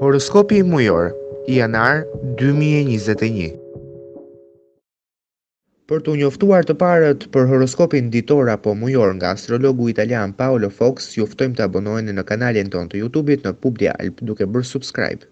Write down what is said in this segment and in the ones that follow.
Horoskopi mujor, janar 2021. Për t'u njoftuar të parët për horoskopin ditor apo mujor nga astrologu italian Paolo Fox, ju ftojmë të abonoheni në kanalin ton të YouTube-it në Publi Alp duke bërë subscribe.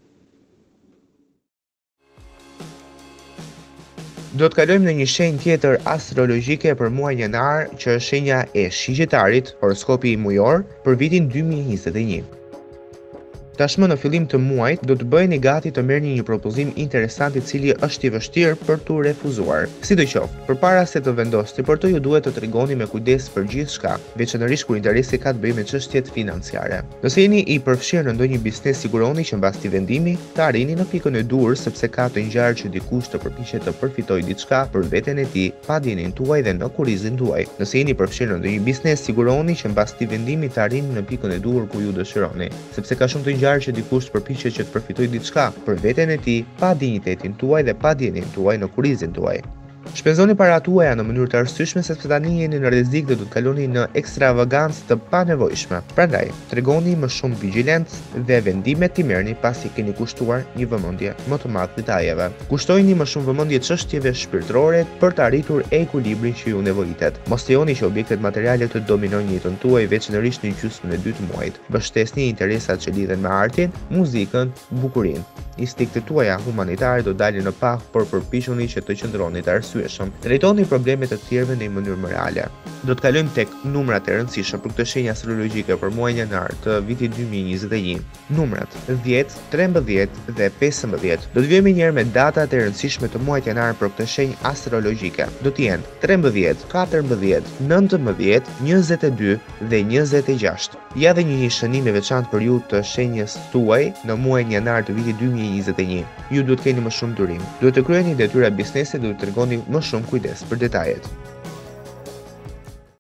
Do të kalojmë në një shenjë tjetër astrologjike për muajin janar, që është shenja e Shigjetarit, horoskopi mujor për vitin 2021. Tashmë në fillim të muajit do të bëheni gati të merrni një propozim interesant i cili është i vështirë për t'u refuzuar. Sidoqoftë, përpara se të vendosni për të, ju duhet të tregoni me kujdes për gjithçka, veçanërisht kur interesi ka të bëjë me çështjet financiare. Nëse jeni i përfshirë në ndonjë biznes, siguroni që mbas këtij vendimi të arrini në pikën e duhur, sepse ka të ngjarë që dikush të përpiqet të përfitojë diçka për veten e tij, pa dijenin tuaj dhe në kurrizin tuaj. Nëse jeni i përfshirë në ndonjë biznes, siguroni që mbas këtij vendimi të arrini në pikën e duhur ku ju dëshironi, sepse ka shumë të ngjarë që dikush përpiqet që të përfitojë diçka për veten e tij, pa dinjitetin tuaj dhe pa dijenin tuaj në kurrizin tuaj. Shpenzoni parat tuaja në mënyrë të arsyeshme, sepse tani jeni në rrezik dhe do të kaloni në ekstravagancë të panevojshme. Prandaj, tregoni më shumë vigjilencë dhe vendimet i merrni pasi keni kushtuar një vëmendje më të madh detajeve. Kushtojini më shumë vëmendje çështjeve shpirtërore për të arritur ekuilibrin që ju nevojitet. Mos lejoni që objektet materiale të dominojnë jetën tuaj, veçanërisht në gjysmën e dytë të muajit. Mbështesni interesat që lidhen me artin, muzikën, bukurinë. Instinktet tuaja humanitare do dalin në pah, por përpiquni që të qëndroni të arsyeshëm. Trajtoni problemet të tjerëve në një mënyrë më reale. Do të kalojmë tek numrat e rëndësishëm për këtë shenjë astrologjike për muajin janar të vitit 2021. Numrat 10, 13 dhe 15. Do të vijmë një herë me datat e rëndësishme të muajit janar për këtë shenjë astrologjike. Do të jenë 13, 14, 19, 22 dhe 26. Ja dhe një shënim i veçantë për ju të shenjës tuaj në muajin janar të vitit 2021. Ju duhet keni më shumë durim. Duhet të kryeni detyra biznesi dhe duhet të tregoni më shumë kujdes për detajet.